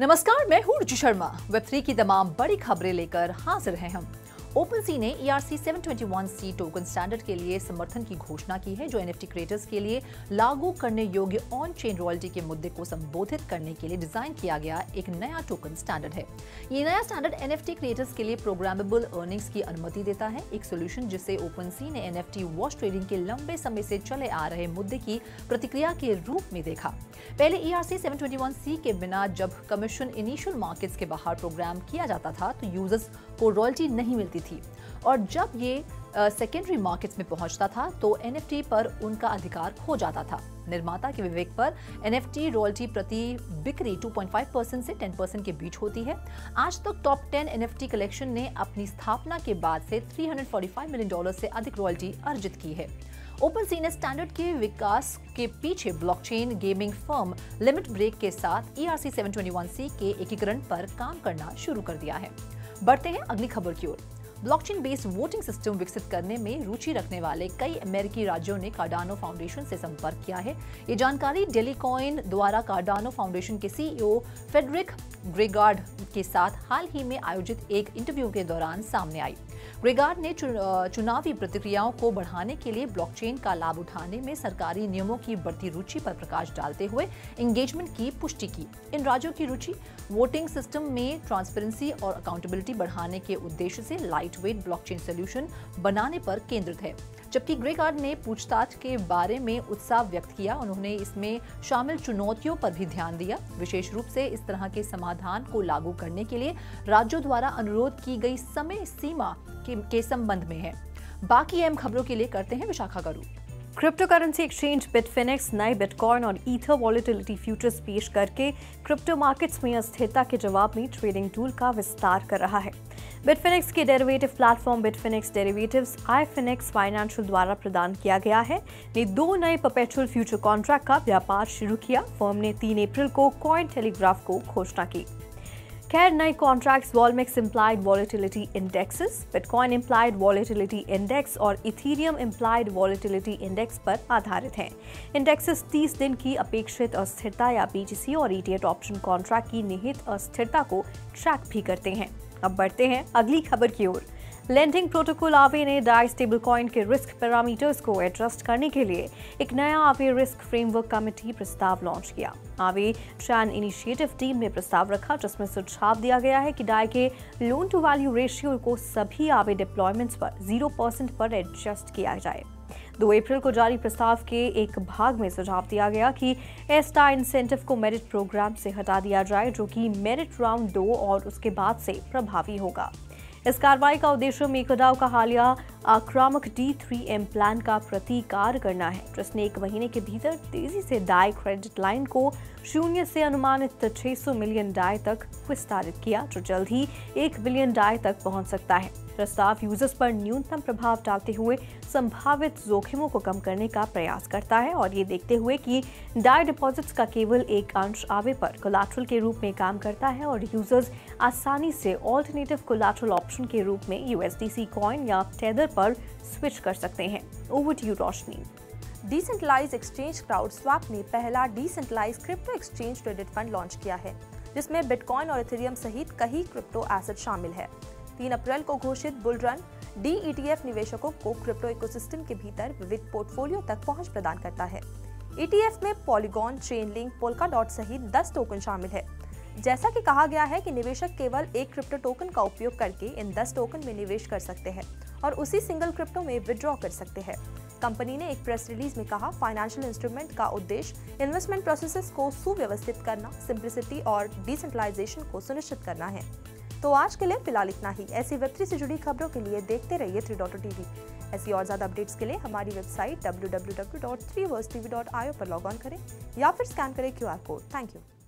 नमस्कार, मैं हूं रुचि शर्मा। वेब3 की तमाम बड़ी खबरें लेकर हाजिर हैं हम। OpenSea ने ERC 721C टोकन स्टैंडर्ड के लिए समर्थन की घोषणा की है, जो NFT क्रिएटर्स के लिए लागू करने योग्य ऑन चेन रॉयल्टी के मुद्दे को संबोधित करने के लिए डिजाइन किया गया एक नया टोकन स्टैंडर्ड है। ये नया स्टैंडर्ड NFT क्रिएटर्स के लिए प्रोग्रामेबल अर्निंग्स की अनुमति देता है, एक सोल्यूशन जिसे OpenSea ने NFT वॉच ट्रेडिंग के लंबे समय से चले आ रहे मुद्दे की प्रतिक्रिया के रूप में देखा। पहले ERC 721C के बिना जब कमीशन इनिशियल मार्केट्स के बाहर प्रोग्राम किया जाता था तो यूजर्स को रॉयल्टी नहीं मिलती थी, और जब ये सेकेंडरी मार्केट्स में पहुंचता था तो NFT पर उनका अधिकार खो जाता था। निर्माता के विवेक पर NFT रॉयल्टी प्रति बिक्री 2.5% से 10% के बीच होती है। आज तक टॉप 10 NFT कलेक्शन ने अपनी स्थापना के बाद से $345 मिलियन से अधिक रॉयल्टी अर्जित की है। OpenSea ने स्टैंडर्ड के विकास के पीछे blockchain gaming firm limit break के साथ ERC 721C के एकीकरण पर काम करना शुरू कर दिया है। बढ़ते हैं अगली खबर की ओर। ब्लॉकचेन बेस्ड वोटिंग सिस्टम विकसित करने में रुचि रखने वाले कई अमेरिकी राज्यों ने कार्डानो फाउंडेशन से संपर्क किया है। ये जानकारी डेलीकॉइन द्वारा कार्डानो फाउंडेशन के CEO फेडरिक ग्रेगार्ड के साथ हाल ही में आयोजित एक इंटरव्यू के दौरान सामने आई। ग्रेगार्ड ने चुनावी प्रतिक्रियाओं को बढ़ाने के लिए ब्लॉकचेन का लाभ उठाने में सरकारी नियमों की बढ़ती रुचि पर प्रकाश डालते हुए एंगेजमेंट की पुष्टि की। इन राज्यों की रुचि वोटिंग सिस्टम में ट्रांसपेरेंसी और अकाउंटेबिलिटी बढ़ाने के उद्देश्य से लाइटवेट ब्लॉकचेन सॉल्यूशन बनाने पर केंद्रित है। जबकि ग्रेगार्ड ने पूछताछ के बारे में उत्साह व्यक्त किया, उन्होंने इसमें शामिल चुनौतियों पर भी ध्यान दिया, विशेष रूप से इस तरह के समाधान को लागू करने के लिए राज्यों द्वारा अनुरोध की गई समय सीमा के संबंध में है। बाकी अहम खबरों के लिए करते हैं विशाखा का रूप। क्रिप्टो करेंसी एक्सचेंज बिटफिनेक्स नए बिटकॉइन और ईथर वॉलेटिलिटी फ्यूचर्स पेश करके क्रिप्टो मार्केट्स में अस्थिरता के जवाब में ट्रेडिंग टूल का विस्तार कर रहा है। बिटफिनेक्स के derivative platform Bitfinex derivatives iFinex financial द्वारा प्रदान किया गया है ने 2 नए परपेचुअल फ्यूचर कॉन्ट्रैक्ट का व्यापार शुरू किया। फर्म ने 3 अप्रैल को कॉइन टेलीग्राफ को घोषणा की। खैर, नए contracts Volmex implied volatility indexes, bitcoin implied volatility index और इथीरियम इम्प्लाइड वॉलेटिलिटी इंडेक्स पर आधारित हैं। इंडेक्सेस 30 दिन की अपेक्षित अस्थिरता या BTC और ETF ऑप्शन कॉन्ट्रैक्ट की निहित अस्थिरता को ट्रैक भी करते हैं। अब बढ़ते हैं अगली खबर की ओर। लेंडिंग प्रोटोकॉल आवे ने डाई स्टेबल कॉइन के रिस्क पैरामीटर्स को एडजस्ट करने के लिए एक नया आवे रिस्क फ्रेमवर्क कमेटी प्रस्ताव लॉन्च किया। आवे चैन इनिशिएटिव टीम ने प्रस्ताव रखा, जिसमें सुझाव दिया गया है कि डाई के लोन टू वैल्यू रेशियो को सभी आवे डिप्लॉयमेंट्स पर 0% पर एडजस्ट किया जाए। 2 अप्रैल को जारी प्रस्ताव के एक भाग में सुझाव दिया गया कि एस्टा इंसेंटिव को मेरिट प्रोग्राम से हटा दिया जाए, जो कि मेरिट राउंड 2 और उसके बाद से प्रभावी होगा। इस कार्रवाई का उद्देश्य मेकरडाओ का हालिया आक्रामक D3M प्लान का प्रतिकार करना है, जिसने 1 महीने के भीतर तेजी से डाई क्रेडिट लाइन को 0 से अनुमानित 600 मिलियन डाई तक विस्तारित किया, जो जल्द ही 1 बिलियन डाई तक पहुंच सकता है। प्रस्ताव यूजर्स पर न्यूनतम प्रभाव डालते हुए संभावित जोखिमों को कम करने का प्रयास करता है, और ये देखते हुए कि डाई डिपॉजिट्स का केवल एक अंश आवे पर कोलैटरल के रूप में काम करता है और यूजर्स आसानी से ऑल्टरनेटिव कोलैटरल ऑप्शन के रूप में USDC कॉइन या टेदर पर स्विच कर सकते हैं। Over to you Roshni. Decentralised exchange CrowdSwap ने पहला decentralised crypto exchange traded fund launch किया है, जिसमें बिटकॉइन और इथेरियम सहित कई क्रिप्टो एसेट शामिल है। 3 अप्रैल को घोषित बुल रन ETF निवेशकों को क्रिप्टो इकोसिस्टम के भीतर विविध पोर्टफोलियो तक पहुंच प्रदान करता है। ETF में पॉलीगॉन, चेनलिंक, पोल्काडॉट सहित 10 टोकन शामिल है। जैसा कि कहा गया है कि निवेशक केवल एक क्रिप्टो टोकन का उपयोग करके इन 10 टोकन में निवेश कर सकते हैं और उसी सिंगल क्रिप्टो में विड्रॉ कर सकते हैं। कंपनी ने एक प्रेस रिलीज में कहा, फाइनेंशियल इंस्ट्रूमेंट का उद्देश्य इन्वेस्टमेंट प्रोसेसेस को सुव्यवस्थित करना, सिंप्लिसिटी और डिसेंट्रलाइजेशन को सुनिश्चित करना है। तो आज के लिए फिलहाल इतना ही। ऐसी वेब3 से जुड़ी खबरों के लिए देखते रहिए 3.TV। ऐसी और ज्यादा अपडेट्स के लिए हमारी वेबसाइट www.3versetv.io पर लॉग ऑन करें या फिर स्कैन करें QR कोड। Thank you.